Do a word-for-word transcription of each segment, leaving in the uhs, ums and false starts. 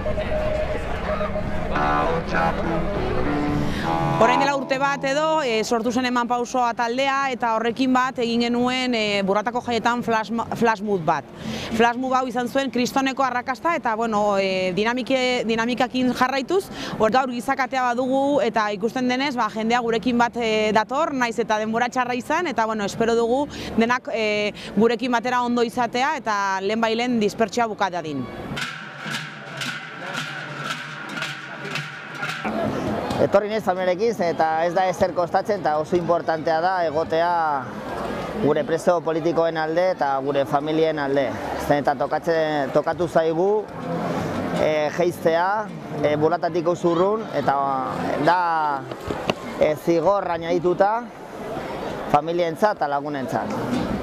Orain dela urte bat edo e, sortu zen Eman Pausoa taldea eta horrekin bat egin genuen e, Burlatako jaietan flash, flash mood bat. Flash mood hau izan zuen kristoneko arrakasta eta bueno, e, dinamike, dinamikakin jarraituz, hor gaur gizakatea badugu eta ikusten denez ba, jendea gurekin bat e, dator, naiz eta denbora txarra izan eta bueno, espero dugu denak e, gurekin batera ondo izatea eta lehen bailen dispertsioa buka dadin. Etorri naiz familiarekin eta ez da ezer kostatzen eta oso importantea da egotea gure preso politikoen alde eta gure familien alde. Zen eta tokatzen, tokatu zaigu e, jeiztea e, Burlatatik Usurrun eta da e, zigor añadituta familientzat eta lagunentzat.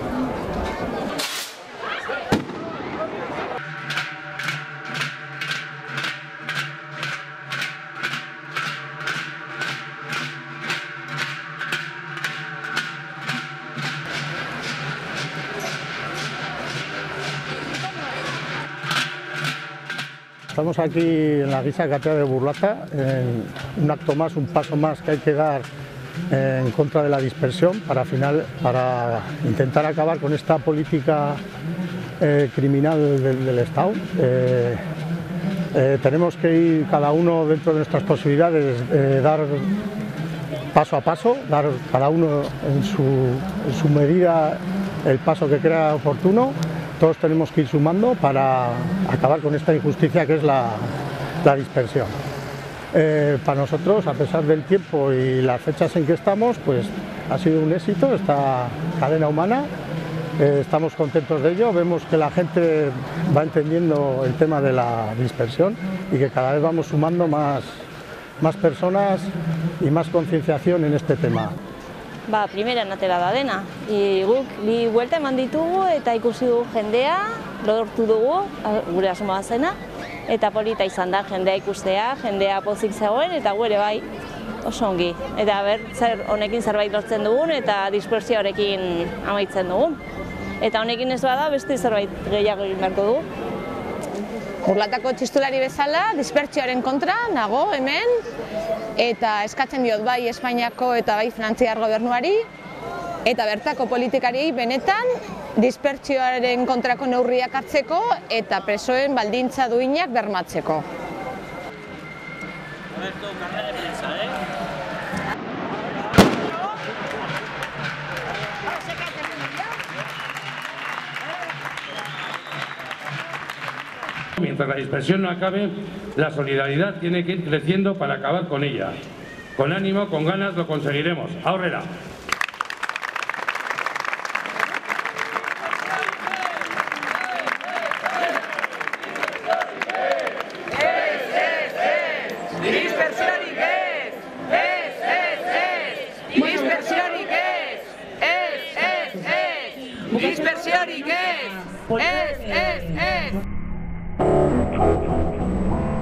Estamos aquí en la Gizacatea de Burlata, en un acto más, un paso más que hay que dar en contra de la dispersión para, final, para intentar acabar con esta política eh, criminal del, del Estado. Eh, eh, tenemos que ir cada uno dentro de nuestras posibilidades, eh, dar paso a paso, dar cada uno en su, en su medida el paso que crea oportuno. Todos tenemos que ir sumando para acabar con esta injusticia que es la, la dispersión. Eh, para nosotros, a pesar del tiempo y las fechas en que estamos, pues ha sido un éxito esta cadena humana. Eh, estamos contentos de ello, vemos que la gente va entendiendo el tema de la dispersión y que cada vez vamos sumando más, más personas y más concienciación en este tema. Ba, primeran atera da dena. I guk bi buelta eman ditugu eta ikusi dugu jendea, lortu dugu, gure asmoa zena, eta polita izan da jendea ikustea, jendea pozik zegoen eta gure bai oso ongi. Eta ber, zer honekin zerbait lortzen dugun eta dispersio honekin amaitzen dugun. Eta honekin ez bada beste zerbait gehiago egin beharko dugu. Burlatako txistulari bezala, dispertsioaren kontra nago hemen, eta eskatzen diot bai Espainiako eta bai Frantziar gobernuari, eta bertako politikariei benetan dispertsioaren kontrako neurriak hartzeko eta presoen baldintza duinak bermatzeko. Mientras la dispersión no acabe, la solidaridad tiene que ir creciendo para acabar con ella. Con ánimo, con ganas, lo conseguiremos. ¡Aurrera! Dispersiorik ez! Ez, ez, ez!